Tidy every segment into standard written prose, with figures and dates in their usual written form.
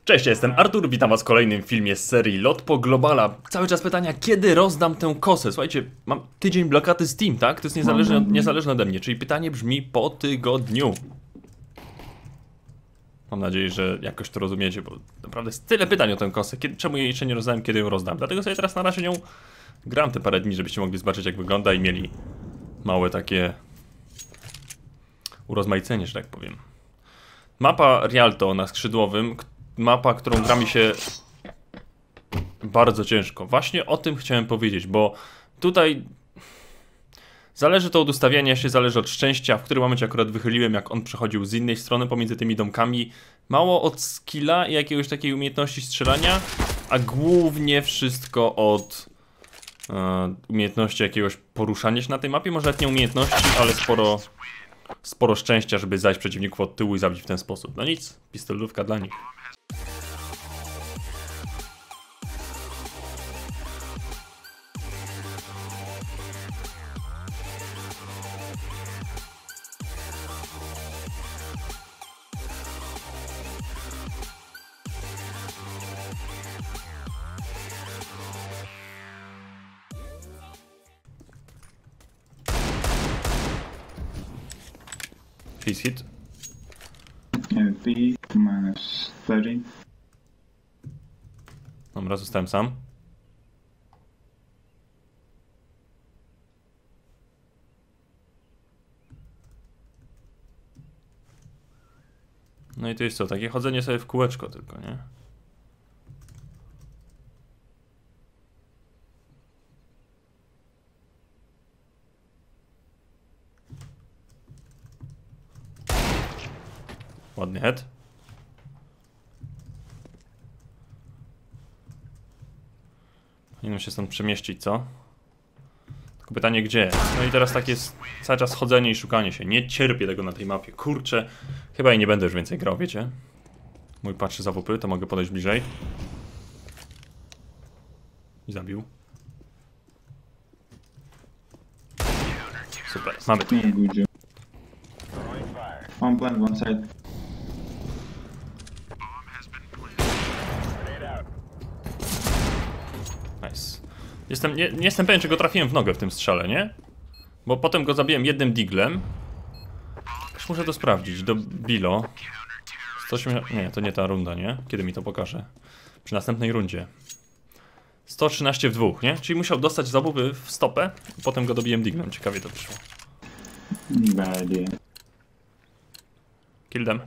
Cześć, ja jestem Artur, witam was w kolejnym filmie z serii Lot po Globala. Cały czas pytania, kiedy rozdam tę kosę? Słuchajcie, mam tydzień blokady Steam, tak? To jest niezależne ode mnie, czyli pytanie brzmi po tygodniu. Mam nadzieję, że jakoś to rozumiecie, bo naprawdę jest tyle pytań o tę kosę. Czemu jej jeszcze nie rozdałem, kiedy ją rozdam? Dlatego sobie teraz na razie nią gram te parę dni, żebyście mogli zobaczyć, jak wygląda i mieli małe takie urozmaicenie, że tak powiem. Mapa Rialto na skrzydłowym, mapa, którą gra mi się bardzo ciężko. Właśnie o tym chciałem powiedzieć, bo tutaj zależy to od ustawiania się, zależy od szczęścia, w którym momencie akurat wychyliłem, jak on przechodził z innej strony pomiędzy tymi domkami. Mało od skilla i jakiegoś takiej umiejętności strzelania, a głównie wszystko od umiejętności jakiegoś poruszania się na tej mapie. Może nawet nie umiejętności, ale sporo szczęścia, żeby zajść przeciwników od tyłu i zabić w ten sposób. No nic, pistolówka dla nich. Please hit. B minus 30. Dobra, zostałem sam. No i to jest co, takie chodzenie sobie w kółeczko tylko, nie? Ładny head. Powinienem się stąd przemieścić, co? Tylko pytanie gdzie? No i teraz tak jest cały czas chodzenie i szukanie się. Nie cierpię tego na tej mapie. Kurczę, chyba i nie będę już więcej grał, wiecie? Mój patrzy za WP, to mogę podejść bliżej. I zabił. Super, mamy to. Good job. One plant, one side. Nice. Nie jestem pewien, czy go trafiłem w nogę w tym strzale, nie? Bo potem go zabiłem jednym diglem. Już muszę to sprawdzić. Do Bilo. 180... Nie, to nie ta runda, nie? Kiedy mi to pokaże? Przy następnej rundzie. 113 w dwóch, nie? Czyli musiał dostać zabuwy w stopę. Potem go dobiłem diglem. Ciekawie to wyszło. Bad idea. Kill them.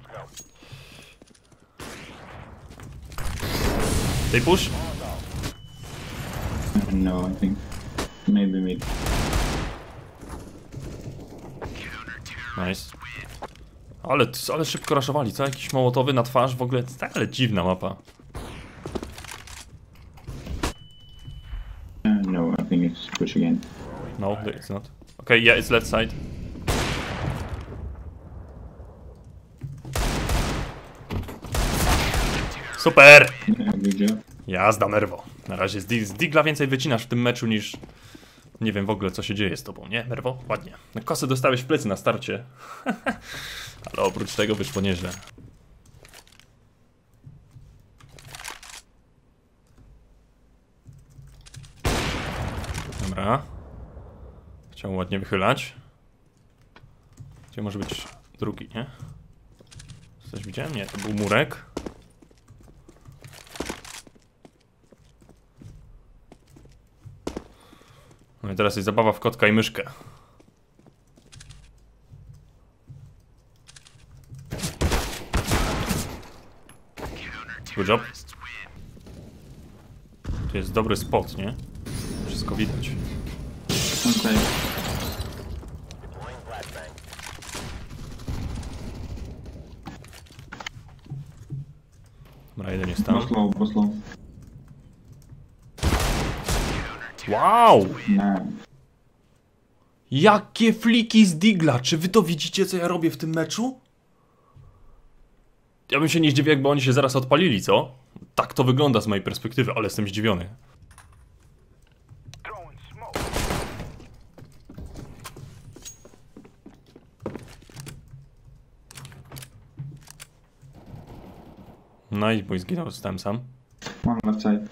They push? No, I think maybe mid. Nice. Ale szybko raszowali, co? Jakiś mołotowy na twarz, w ogóle, ale dziwna mapa. No, I think it's push again. No, it's not. Okay, yeah, it's left side. Super! Yeah, good job. Jazda, Merwo. Na razie z digla więcej wycinasz w tym meczu niż... Nie wiem w ogóle, co się dzieje z tobą, nie, Merwo? Ładnie. Kosę dostałeś w plecy na starcie. Ale oprócz tego wyszło nieźle. Dobra. Chciałem ładnie wychylać. Gdzie może być drugi, nie? Coś widziałem? Nie, to był murek. No i teraz jest zabawa w kotka i myszkę. Good job. Tu jest dobry spot, nie? Wszystko widać. One side. Dobra, jeden jest Go tam. slow, go slow. Wow! Nah. Jakie fliki z digla! Czy wy to widzicie, co ja robię w tym meczu? Ja bym się nie zdziwił, jakby oni się zaraz odpalili, co? Tak to wygląda z mojej perspektywy, ale jestem zdziwiony. No i mój zginął, zostałem sam. One left side.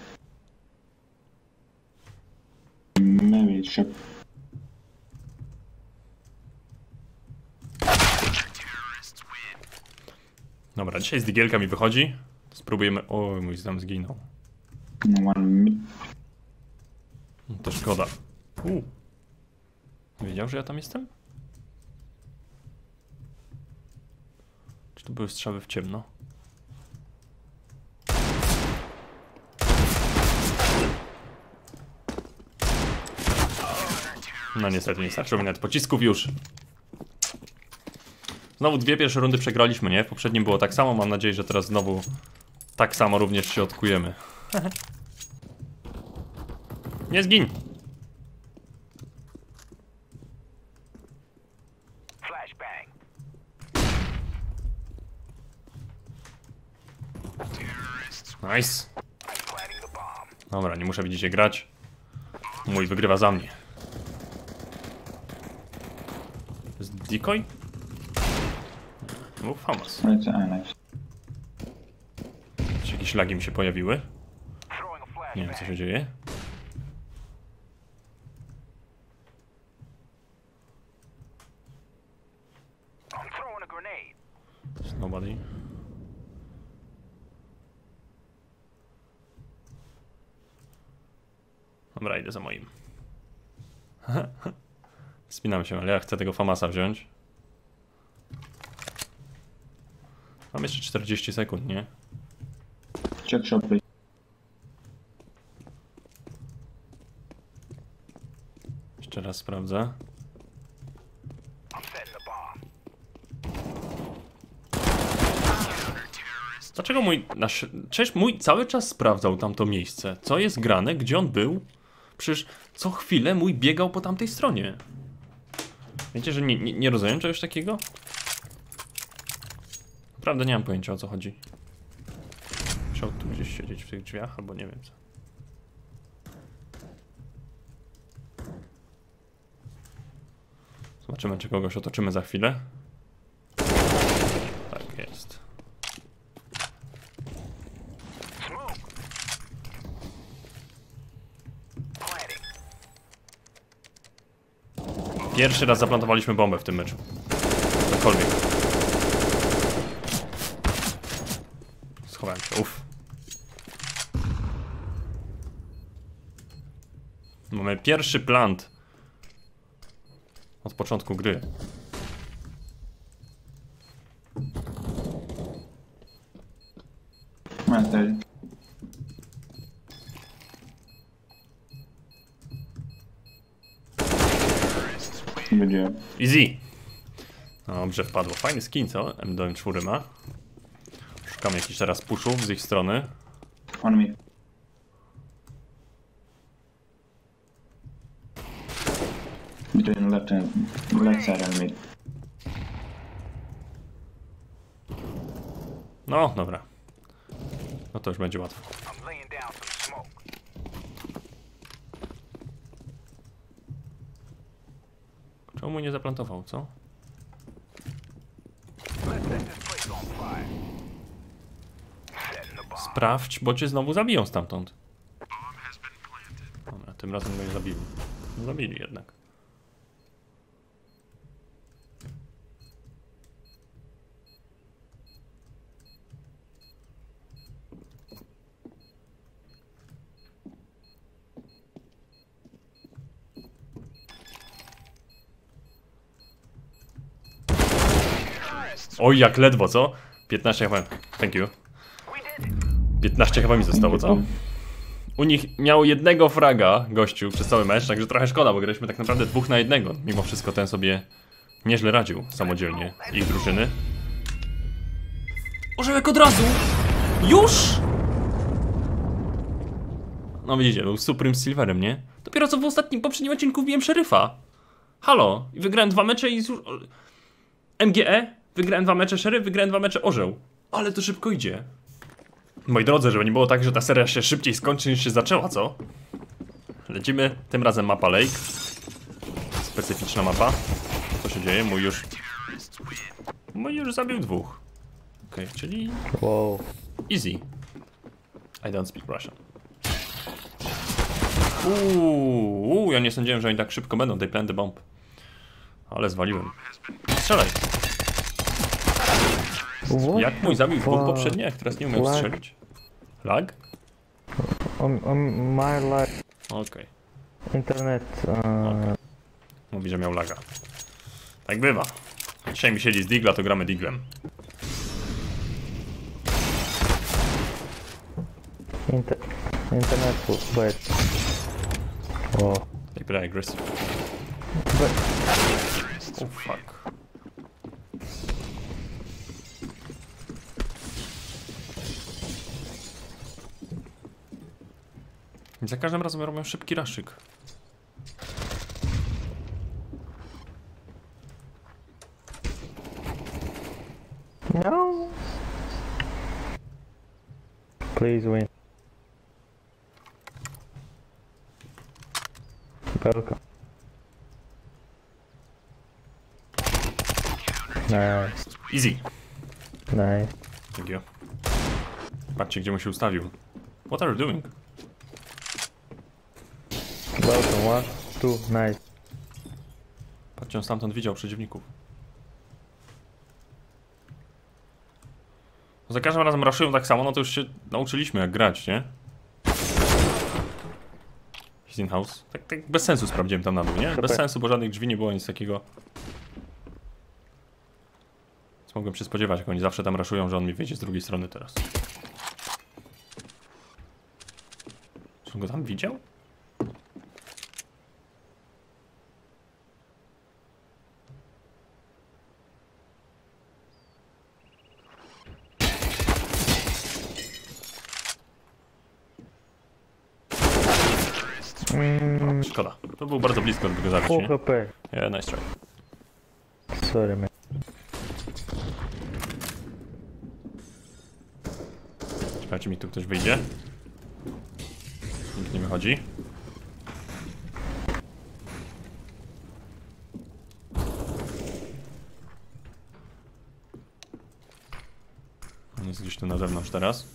Maybe ship. Dobra, dzisiaj z digielka mi wychodzi. Spróbujemy... Oj, mój tam zginął. No one mid. No to szkoda. Wiedział, że ja tam jestem? Czy to były strzały w ciemno? No niestety, nie starczyło mi nawet pocisków już. Znowu 2 pierwsze rundy przegraliśmy, nie? W poprzednim było tak samo, mam nadzieję, że teraz znowu tak samo również się odkujemy. Nie zgiń! Nice. Dobra, nie muszę widzieć grać. Mój wygrywa za mnie. Z decoy? Mów Hamas. Right, nice. Czy jakieś lagi mi się pojawiły? Nie wiem, co się dzieje. Nobody. Dobra, idę za moim. Spinam się, ale ja chcę tego Famasa wziąć. Mam jeszcze 40 sekund, nie? Check shot, please. Jeszcze raz sprawdzę. Dlaczego Przecież mój cały czas sprawdzał tamto miejsce. Co jest grane? Gdzie on był? Przecież co chwilę mój biegał po tamtej stronie. Wiecie, że nie rozumiem czegoś takiego? Naprawdę nie mam pojęcia, o co chodzi. Musiał tu gdzieś siedzieć w tych drzwiach, albo nie wiem co. Zobaczymy, czy kogoś otoczymy za chwilę. Tak jest. Pierwszy raz zaplantowaliśmy bombę w tym meczu. Cokolwiek. Schowałem się, uff. Mamy pierwszy plant od początku gry. Right there. Good job. Easy. Dobrze wpadło. Fajny skin, co? M4 ma. Szukamy jakichś teraz pushów z ich strony. On me. Between left side and mid. No, dobra. No to już będzie łatwo. Czemu mu nie zaplantował, co? Sprawdź, bo cię znowu zabiją stamtąd. Dobra, tym razem go nie zabili. No, zabili jednak. Oj, jak ledwo, co? 15 chyba. Thank you. 15 chyba mi zostało, co? U nich miał jednego fraga, gościu, przez cały mecz, także trochę szkoda, bo graliśmy tak naprawdę 2 na 1. Mimo wszystko ten sobie nieźle radził samodzielnie ich drużyny. Orzełek od razu! Już! No widzicie, był Supreme Silverem, nie? Dopiero co w poprzednim odcinku wbiłem szeryfa. Halo, i wygrałem 2 mecze i... MGE? Wygrałem 2 mecze szeryf, wygrałem 2 mecze orzeł. Ale to szybko idzie. Moi drodzy, żeby nie było tak, że ta seria się szybciej skończy niż się zaczęła, co? Lecimy, tym razem mapa Lake. Specyficzna mapa. Co się dzieje? Mój już zabił 2. Okej, czyli... Wow. Easy. I don't speak Russian. Ja nie sądziłem, że oni tak szybko będą. They plant the bomb. Ale zwaliłem. Strzelaj. Jak mój zabił dwóch poprzednio, jak teraz nie umiem strzelić? Lag? My lag. Okej. Internet. Mówi, że miał laga. Tak bywa. Dzisiaj mi siedzi z Digla, to gramy Diglem. Internet bad. Oh. They play aggressive. But Oh fuck. I za każdym razem robią szybki raszyk. no. Please win. Welcome. Nice. Easy. Nice. Thank you. Patrzcie, gdzie mu się ustawił. What are you doing? Welcome. 1, 2, nice. Patrzcie, on stamtąd widział przeciwników. Za każdym razem raszują tak samo, no to już się nauczyliśmy jak grać, nie? He's in house. Tak bez sensu sprawdziłem tam na dół, nie? Bez sensu, bo żadnych drzwi nie było, nic takiego. Więc mogłem się spodziewać, jak oni zawsze tam raszują, że on mi wyjdzie z drugiej strony teraz. Czy on go tam widział? Szkoda. To był bardzo blisko, żeby go zabić, Full nie? HP. Yeah, nice try. Sorry, man. Czekajcie, mi tu ktoś wyjdzie. Nikt nie wychodzi. On jest gdzieś tu na zewnątrz teraz.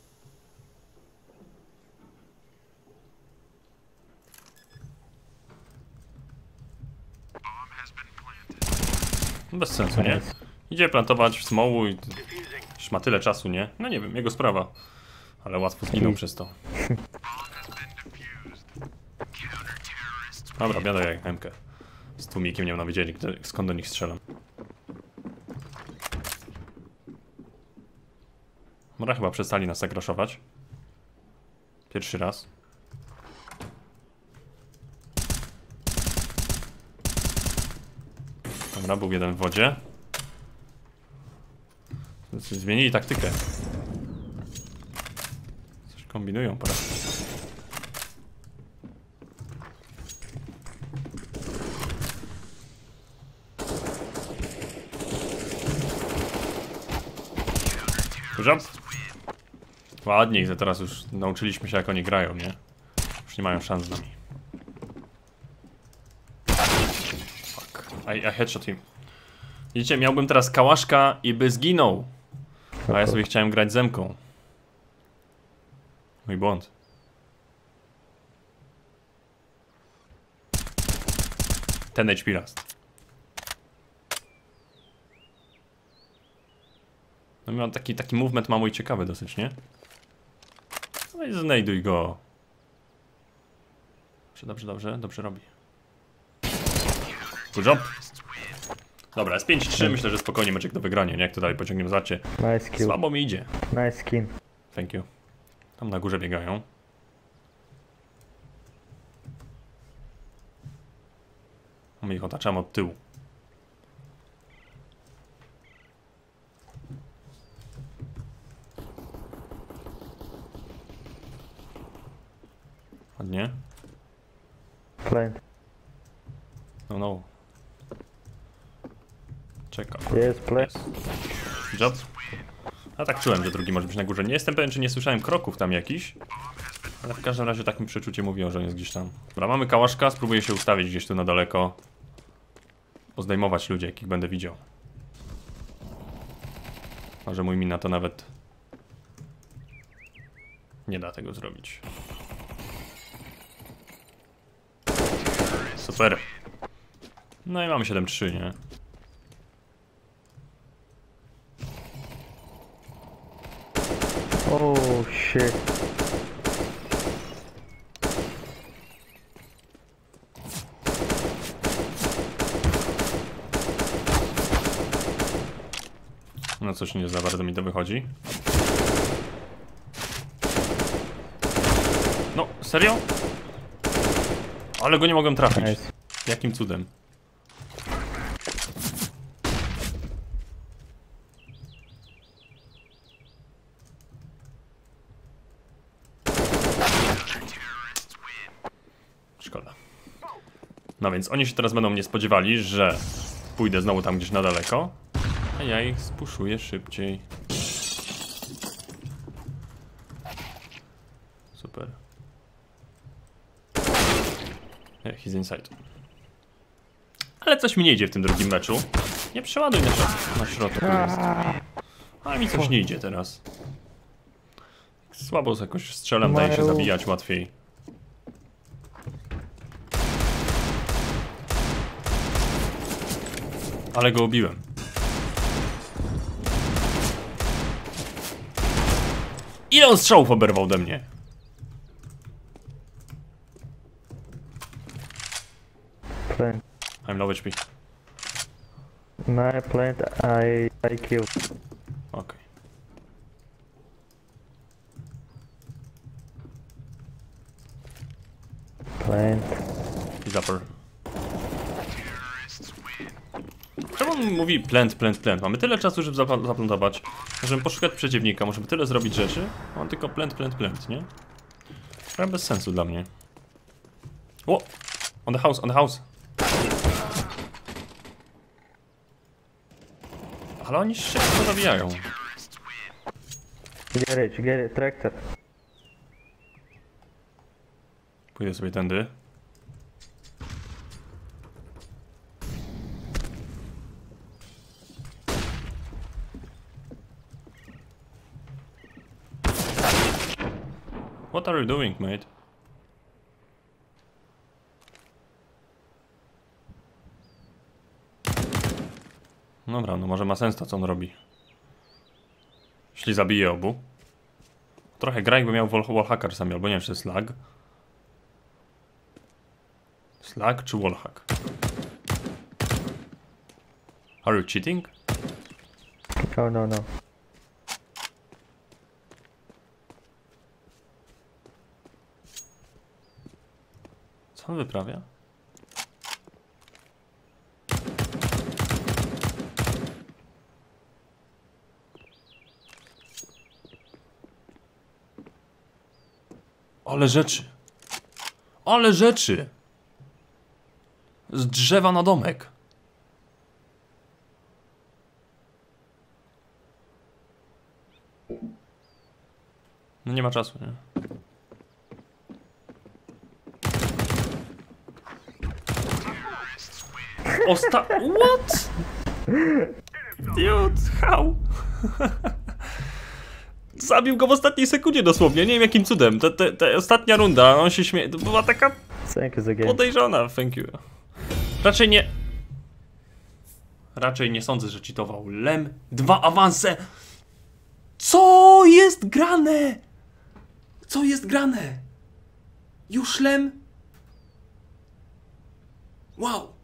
Bez sensu, nie? Idzie plantować w smołu i już ma tyle czasu, nie? No nie wiem, jego sprawa. Ale łatwo zginął przez to. Dobra, biada jak MK. Z tłumikiem nie mam wiedzieli, skąd do nich strzelam. Dobra, chyba przestali nas tak raszować. Pierwszy raz. Dobra, był jeden w wodzie. Zmienili taktykę. Coś kombinują po raz. Jump. Ładnie, że teraz już nauczyliśmy się jak oni grają, nie? Już nie mają szans z nami. Fuck. I headshot him. Widzicie, miałbym teraz kałaszka i by zginął. A ja sobie chciałem grać zemką. Mój błąd. Ten HP last. No miał taki movement ma mój ciekawy dosyć, nie? No i znajduj go. Dobrze robi. Good job. Dobra, jest 5-3, myślę, że spokojnie meczek do wygrania, nie? Jak to dalej pociągniemy, zobaczcie. Nice kill. Słabo mi idzie. Nice skin. Thank you. Tam na górze biegają. A my ich otaczamy od tyłu. Ładnie. Plant. No. Czeka. Jest plant. Job. A tak czułem, że drugi może być na górze. Nie jestem pewien, czy nie słyszałem kroków tam jakiś. Ale w każdym razie tak mi przeczucie mówiło, że on jest gdzieś tam. Dobra, mamy kałaszka, spróbuję się ustawić gdzieś tu na daleko. Pozdejmować ludzi, jakich będę widział. Może mój min na to nawet Nie da tego zrobić. Super. No i mamy 7-3, nie? Oh shit. No coś nie za bardzo mi to wychodzi. No, serio? Ale go nie mogłem trafić. Nice. Jakim cudem? Szkoda. No więc oni się teraz będą mnie spodziewali, że pójdę znowu tam gdzieś na daleko, a ja ich spuszuję szybciej. Super. He's inside. Ale coś mi nie idzie w tym drugim meczu. Nie przeładuj na środku. Jest. A mi coś nie idzie teraz. Słabo jakoś strzelam, daje się zabijać łatwiej. Ale go ubiłem. Ile on strzałów oberwał ode mnie? Plant. I'm low HP. No, plant. I kill. Okej. Plant. He's upper. Czemu on mówi plant? Mamy tyle czasu, żeby zaplantować. Możemy poszukać przeciwnika, możemy tyle zrobić rzeczy. A on tylko plant, nie? Trochę bez sensu dla mnie. O! On the house. Ale oni się szybko zabijają. Get it, tractor. Pójdę sobie tędy. What are you doing, mate? Dobra, no może ma sens to, co on robi. Jeśli zabije obu. Trochę gra jakby miał wallhacker sami, albo nie wiem, czy to jest lag. Slag czy wallhack? Are you cheating? No. Co on wyprawia? Ale rzeczy! Ale rzeczy! Z drzewa na domek. No nie ma czasu, nie? What? Dude, how? Zabił go w ostatniej sekundzie dosłownie, nie wiem jakim cudem. Ta ostatnia runda, on się śmieje, to była taka podejrzana, thank you. Raczej nie sądzę, że cheatował. Lem, 2 awanse. Co jest grane? Co jest grane? Już Lem? Wow.